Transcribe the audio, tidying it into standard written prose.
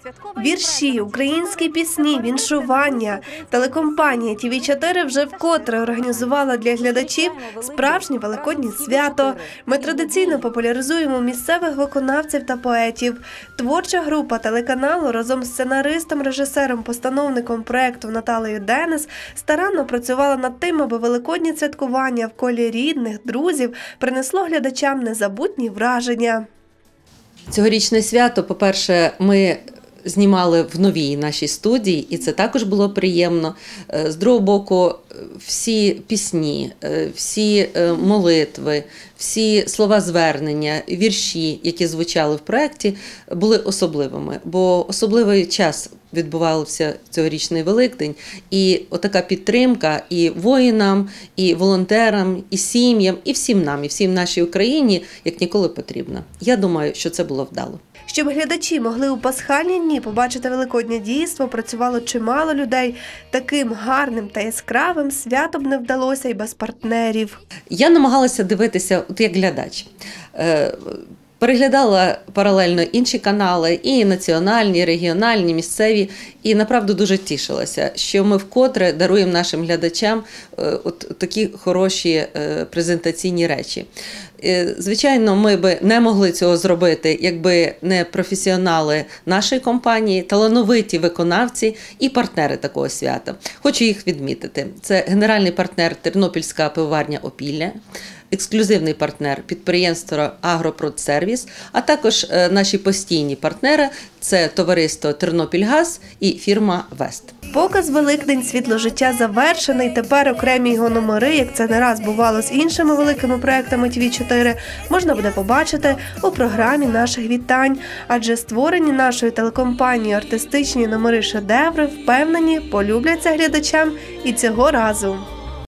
Вірші, українські пісні, віншування. Телекомпанія ТВ4 вже вкотре організувала для глядачів справжнє великоднє свято. Ми традиційно популяризуємо місцевих виконавців та поетів. Творча група телеканалу разом з сценаристом, режисером, постановником проєкту Наталею Денис старанно працювала над тим, аби великодні святкування в колі рідних, друзів принесло глядачам незабутні враження. Цьогорічне свято, по-перше, ми знімали в новій нашій студії, і це також було приємно. З другого боку, всі пісні, всі молитви, всі слова звернення, вірші, які звучали в проєкті, були особливими, бо особливий час відбувався цьогорічний Великдень, і отака підтримка і воїнам, і волонтерам, і сім'ям, і всім нам, і всім нашій Україні, як ніколи потрібна. Я думаю, що це було вдало. Щоб глядачі могли у пасхальні дні побачити великоднє дійство, працювало чимало людей. Таким гарним та яскравим свято б не вдалося і без партнерів. Я намагалася дивитися як глядач. Переглядала паралельно інші канали, і національні, і регіональні, місцеві, і направду дуже тішилася, що ми вкотре даруємо нашим глядачам такі хороші презентаційні речі. Звичайно, ми би не могли цього зробити, якби не професіонали нашої компанії, талановиті виконавці і партнери такого свята. Хочу їх відмітити. Це генеральний партнер Тернопільська пивоварня «Опілля», ексклюзивний партнер підприємство «Агропродсервіс», а також наші постійні партнери – це товариство «Тернопільгаз» і фірма «Вест». Показ «Великдень. Світло життя» завершений. Тепер окремі його номери, як це не раз бувало з іншими великими проектами ТВ4, можна буде побачити у програмі наших вітань. Адже створені нашою телекомпанією артистичні номери-шедеври, впевнені, полюбляться глядачам і цього разу.